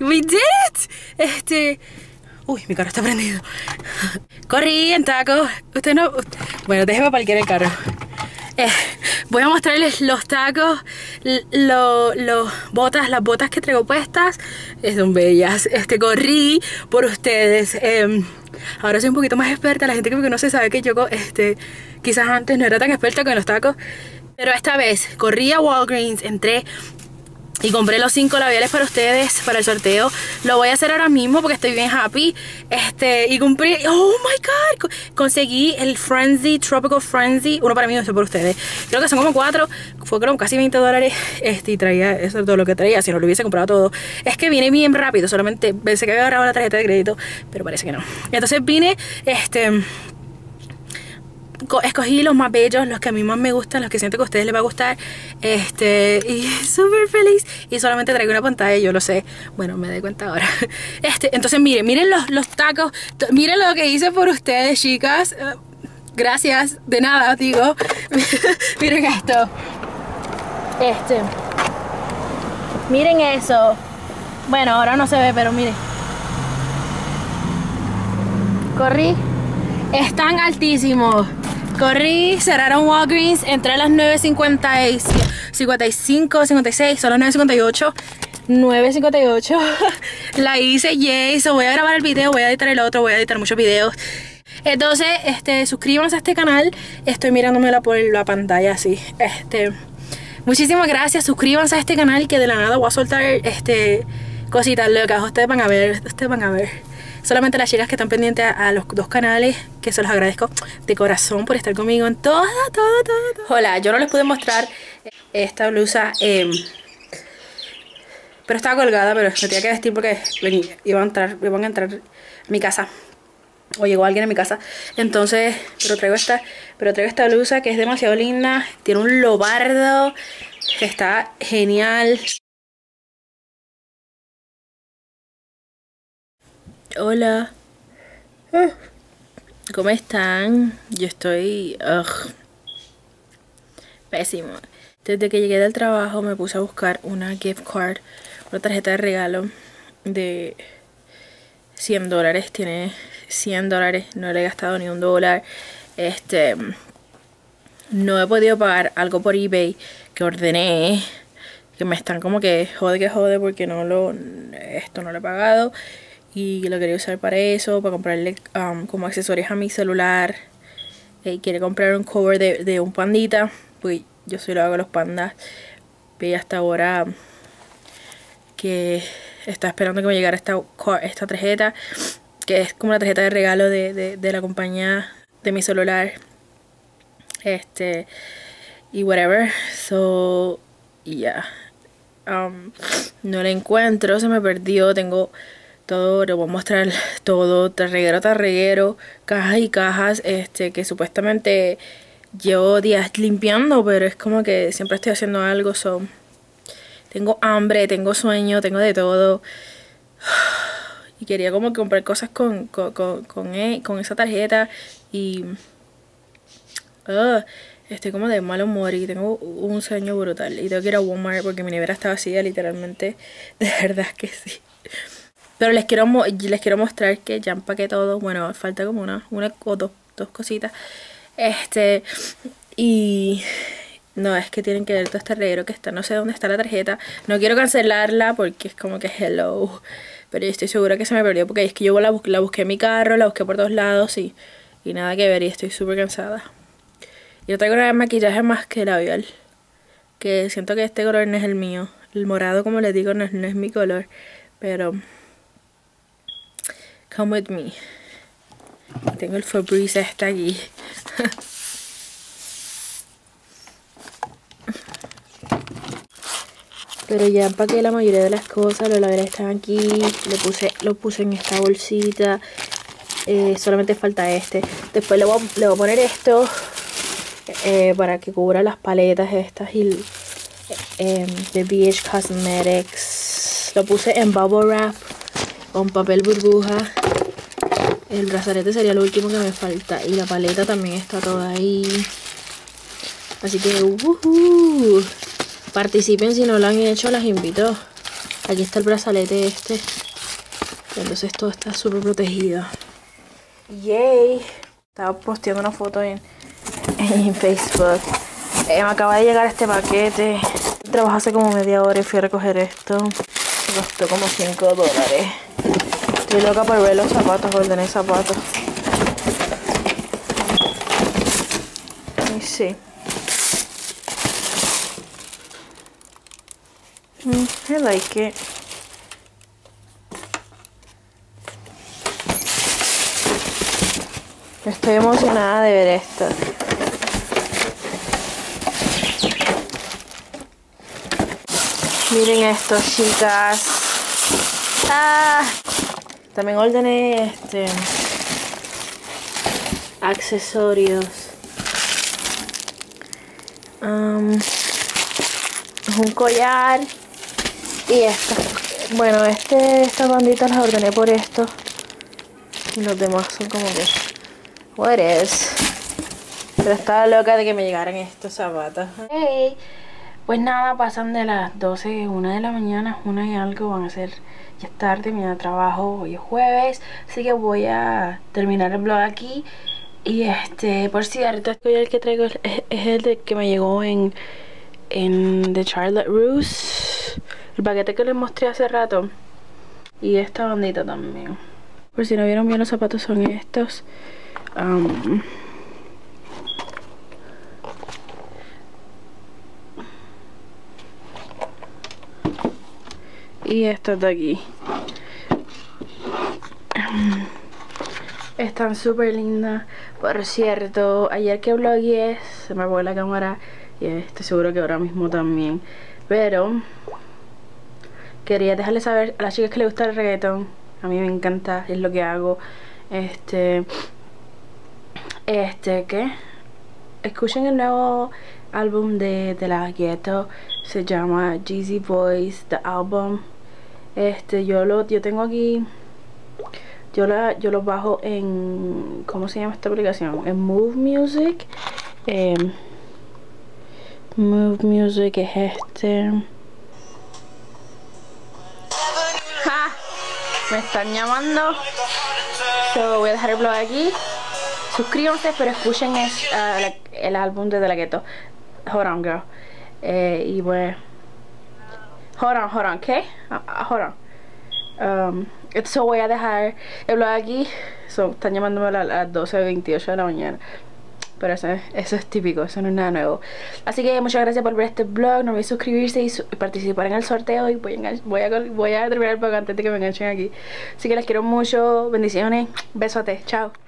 We did it. Uy, mi carro está prendido. Corrí en tacos. Usted no... Bueno, déjeme parquear el carro. Voy a mostrarles los tacos, las botas que traigo puestas. Son bellas. Corrí por ustedes. Ahora soy un poquito más experta. La gente que me conoce sabe que yo quizás antes no era tan experta con los tacos. Pero esta vez corrí a Walgreens, entré y compré los 5 labiales para ustedes, para el sorteo. Lo voy a hacer ahora mismo porque estoy bien happy. Y compré, oh my god, conseguí el Frenzy, Tropical Frenzy. Uno para mí y otro por ustedes. Creo que son como 4, fue como casi $20. Y traía, eso es todo lo que traía, si no lo hubiese comprado todo. Es que viene bien rápido, solamente pensé que había agarrado la tarjeta de crédito, pero parece que no. Entonces vine, escogí los más bellos, los que a mí más me gustan, los que siento que a ustedes les va a gustar. Y súper feliz. Y solamente traigo una pantalla, yo lo sé. Bueno, me doy cuenta ahora. Entonces miren los tacos. Miren lo que hice por ustedes, chicas. Gracias, de nada, digo. Miren esto. Miren eso. Bueno, ahora no se ve, pero miren. Corrí. Están altísimos. Corrí, cerraron Walgreens, entré a las 9:55, 56, son las 9:58. La hice, yay. So voy a grabar el video, voy a editar el otro, voy a editar muchos videos. Entonces, suscríbanse a este canal. Estoy mirándomela por la pantalla así. Muchísimas gracias. Suscríbanse a este canal que de la nada voy a soltar cositas locas. Ustedes van a ver. Solamente las chicas que están pendientes a los 2 canales, que se los agradezco de corazón por estar conmigo en todo. Hola, yo no les pude mostrar esta blusa, pero estaba colgada, pero me tenía que vestir porque iban a entrar a mi casa. O llegó alguien a mi casa. Entonces, pero traigo esta blusa que es demasiado linda. Tiene un lobardo. Está genial. Hola. ¿Cómo están? Yo estoy... pésimo. Desde que llegué del trabajo me puse a buscar una gift card, una tarjeta de regalo de $100. Tiene $100. No le he gastado ni $1. No he podido pagar algo por eBay que ordené, que me están como que jode porque no lo he pagado. Y lo quería usar para eso, para comprarle como accesorios a mi celular. Quiere comprar un cover de un pandita, pues yo solo hago los pandas. Y hasta ahora que está esperando que me llegara esta tarjeta, que es como una tarjeta de regalo de la compañía de mi celular. Y whatever. So, yeah. No la encuentro, se me perdió. Tengo todo, les voy a mostrar todo, tarreguero, cajas y cajas, que supuestamente llevo días limpiando, pero es como que siempre estoy haciendo algo. Tengo hambre, tengo sueño, tengo de todo. Y quería como comprar cosas con esa tarjeta. Y estoy como de mal humor y tengo un sueño brutal. Y tengo que ir a Walmart porque mi nevera está vacía, literalmente. De verdad que sí. Pero les quiero mostrar que ya empaqué todo. Bueno, falta como una o dos cositas. Y no, es que tienen que ver todo este reguero que está. No sé dónde está la tarjeta. No quiero cancelarla porque es como que hello. Pero yo estoy segura que se me perdió porque es que yo la busqué en mi carro, la busqué por todos lados y nada que ver. Y estoy súper cansada. Y no traigo nada de maquillaje más que labial. Que siento que este color no es el mío. El morado, como les digo, no es mi color. Pero come with me. Tengo el Febreze aquí. Pero ya empaqué la mayoría de las cosas. Los labiales están aquí. Lo puse en esta bolsita. Solamente falta Después le voy a poner esto. Para que cubra las paletas estas. Y de BH Cosmetics. Lo puse en bubble wrap. Con papel burbuja. El brazalete sería lo último que me falta. Y la paleta también está toda ahí. Así que participen si no lo han hecho, las invito. Aquí está el brazalete este. Entonces todo está súper protegido. Yay. Estaba posteando una foto en Facebook. Me acaba de llegar este paquete. Trabajé hace como media hora y fui a recoger esto. Me costó como $5. Estoy loca por ver los zapatos, ordené zapatos. Y sí. I like it. Estoy emocionada de ver esto. Miren esto, chicas. También ordené accesorios. Es un collar. Y esto. Bueno, estas banditas las ordené por esto. Y los demás son como que... What is? Pero estaba loca de que me llegaran estos zapatos. Hey. Pues nada, pasan de las 12, 1 de la mañana, 1 y algo, van a ser ya tarde, mi trabajo, hoy es jueves, así que voy a terminar el vlog aquí. Y por cierto, este collar que traigo es el de que me llegó en The Charlotte Russe, el paquete que les mostré hace rato, y esta bandita también. Por si no vieron bien, los zapatos son estos. Y estas de aquí están súper lindas. Por cierto, ayer que vlogué se me apagó la cámara y estoy seguro que ahora mismo también. Pero quería dejarles saber a las chicas que les gusta el reggaetón. A mí me encanta, es lo que hago. ¿Qué? Escuchen el nuevo álbum de La Ghetto. Se llama Jeezy Boys, The Album. Yo tengo aquí. Yo los bajo en... ¿Cómo se llama esta aplicación? En Move Music. Move Music es ¡Ja! Me están llamando. So, voy a dejar el vlog aquí. Suscríbanse, pero escuchen el álbum de La Ghetto. Hold on, girl. Y pues... Hold on, ¿qué? Hold on. So voy a dejar el vlog aquí. Están llamándome a las 12:28 de la mañana. Pero eso es típico, eso no es nada nuevo. Así que muchas gracias por ver este vlog. No olviden suscribirse y participar en el sorteo. Y voy a terminar el vlog antes de que me enganchen aquí. Así que les quiero mucho. Bendiciones. Besotes. Chao.